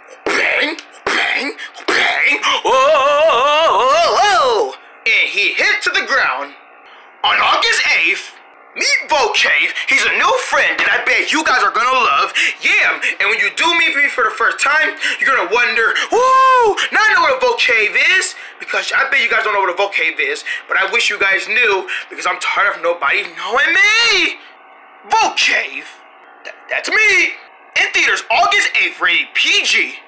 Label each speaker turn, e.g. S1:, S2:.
S1: bang, bang, bang, whoa, and he hit to the ground. On August 8th, meet Vocave. He's a new friend that I bet you guys are gonna love. Yeah, and when you do meet me for the first time, you're gonna wonder, woo, now I know what a Vocave is, because I bet you guys don't know what a Vocave is, but I wish you guys knew, because I'm tired of nobody knowing me. Vocave. That's me. In theaters August 8th, rated PG.